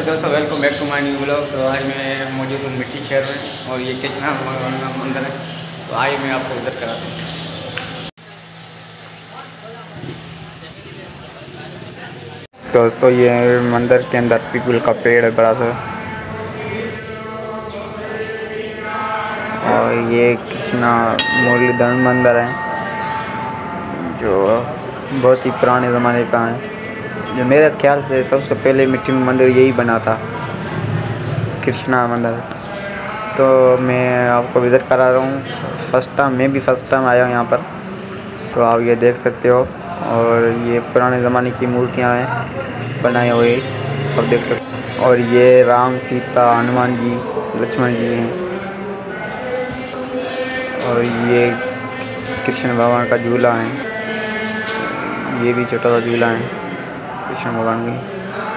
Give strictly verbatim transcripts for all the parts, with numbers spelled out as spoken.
दोस्तों, welcome back to my new blog. तो आज मैं मौजूद हूँ मिट्टी शहर में और ये कृष्णा भगवान का मंदिर है। तो आइए मैं आपको विजिट कराता हूँ। दोस्तों, ये मंदिर के अंदर पीपल का पेड़ है बड़ा सा, और ये कृष्णा मुरलीधर मंदिर है जो बहुत ही पुराने ज़माने का है। जो मेरे ख्याल से सबसे पहले मिट्टी में मंदिर यही बना था, कृष्णा मंदिर। तो मैं आपको विज़िट करा रहा हूँ। फर्स्ट टाइम मैं भी फर्स्ट टाइम आया हूँ यहाँ पर। तो आप ये देख सकते हो, और ये पुराने ज़माने की मूर्तियाँ हैं बनाई हुई, आप देख सकते हो। और ये राम, सीता, हनुमान जी, लक्ष्मण जी हैं। और ये कृष्ण भगवान का झूला है, ये भी छोटा सा झूला है कृष्ण भगवान की।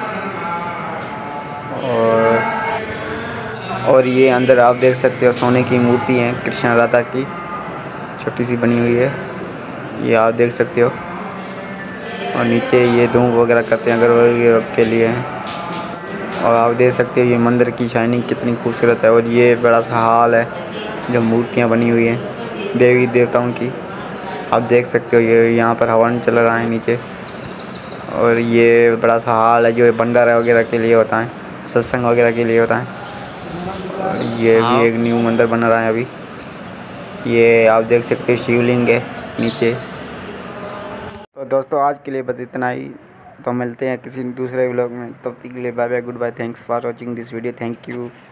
और और ये अंदर आप देख सकते हो सोने की मूर्ति है कृष्ण राधा की, छोटी सी बनी हुई है, ये आप देख सकते हो। और नीचे ये धूप वगैरह करते हैं अगरबत्ती के लिए हैं। और आप देख सकते हो ये मंदिर की शाइनिंग कितनी खूबसूरत है। और ये बड़ा सा हॉल है जो मूर्तियाँ बनी हुई हैं देवी देवताओं की, आप देख सकते हो। ये यहाँ पर हवन चल रहा है नीचे। और ये बड़ा सा हॉल है जो भंडारा वगैरह के लिए होता है, सत्संग वगैरह के लिए होता है। और ये भी एक न्यू मंदिर बन रहा है अभी। ये आप देख सकते हो शिवलिंग है नीचे। तो दोस्तों, आज के लिए बस इतना ही। तो मिलते हैं किसी दूसरे व्लॉग में, तब तक के लिए bye bye, goodbye, thanks for watching this video, thank you.